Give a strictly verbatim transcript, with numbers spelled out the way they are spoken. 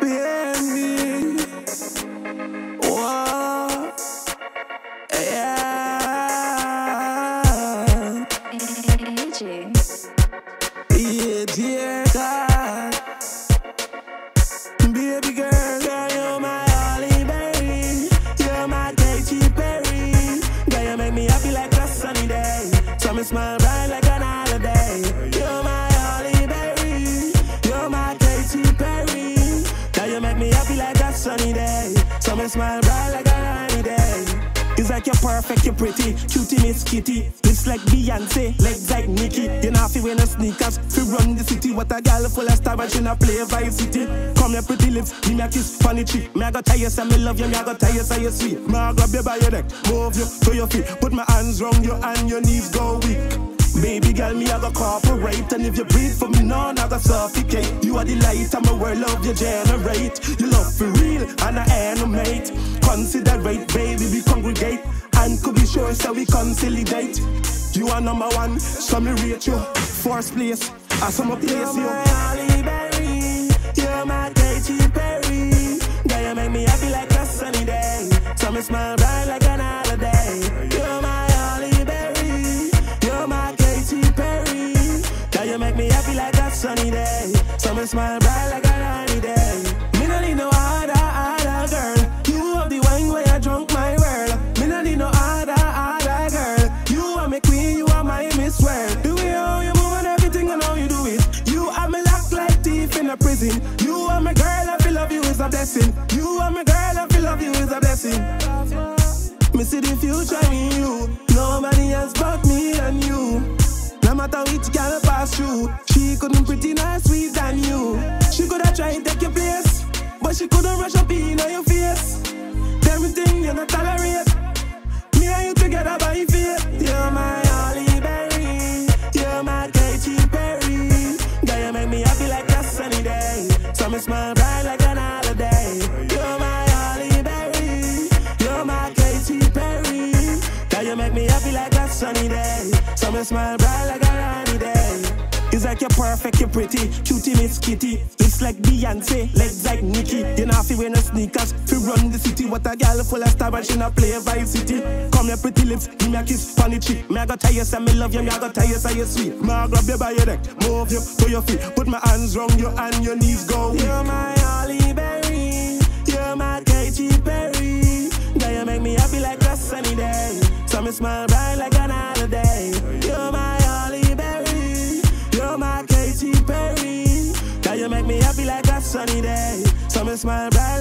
baby. Whoa, yeah. A J. Yeah, dear God. Baby girl, girl, you're my Holly Berry. You're my Katy Perry. Girl, you make me happy like a sunny day. So me smile bright like an holiday. You're my Holly Berry. You're my Katy Perry. Girl, you make me happy like a sunny day. So me smile bright like a rainy day. It's like you're perfect, you're pretty, cutie Miss Kitty. Lips like Beyonce, legs like Nicki. You know if you wear no sneakers, fi run the city. What a girl full of style, but she not play Vice City. Come your pretty lips, give me a kiss, funny cheek. Me I go tell you say me love you, me I go tell you say you sweet. Me I grab you by your neck, move you to your feet. Put my hands round you and your knees go weak. Baby girl, me I go cooperate. And if you breathe for me, none I go suffocate. You are the light of my world, love you generate. You love for real and I animate. Considerate, baby, we congregate. And could be sure so we consolidate. You are number one, so me rate you. First place, I some place you. You're my Holly Berry. You're my Katy Perry. Girl, you make me happy like a sunny day. So me smile bright like an holiday. You're my Holly Berry. You're my Katy Perry. Girl, you make me happy like a sunny day. So me smile bright like a rainy day. Me no need no other, other girl. You have the wine where you drunk my world. Me no need no other, other girl. You are my queen, you are my Miss World. The way how you move and everything and how you do it. You are me locked like thief in a prison. You are my girl, I feel love you is a blessing. You are my girl, I feel love you is a blessing. Me see the future in you. Nobody else but me and you. No matter which girl pass through, she couldn't pretty nice sweet than you. She coulda tried to take your place, but she couldn't rush up in your face. Everything you not tolerate, me and you together by faith. You're my Holly Berry. You're my Katy Perry. Girl, you make me happy like a sunny day. So me smile bright like an holiday. You're my Holly Berry. You're my Katy Perry. Girl, you make me happy like a sunny day. So me smile bright like a rainy day. It's like you're perfect, you're pretty, cutie Miss Kitty. Lips like Beyonce, legs like Nicki. You know if you wear no sneakers, fi run the city. What a girl full of style, but she not play Vice City. Come your pretty lips, give me a kiss, funny cheek. Me I go tell you say me love you, me I go tell you say you sweet. Me I grab you by your neck, move you to your feet. Put my hands round you and your knees go weak. You're my Holly Berry. You're my Katy Perry. Girl, you make me happy like a sunny day. So me smile bright like an holiday. You're my Holly Berry. You're my Katy Perry. Girl, you make me happy like a sunny day. So me smile bright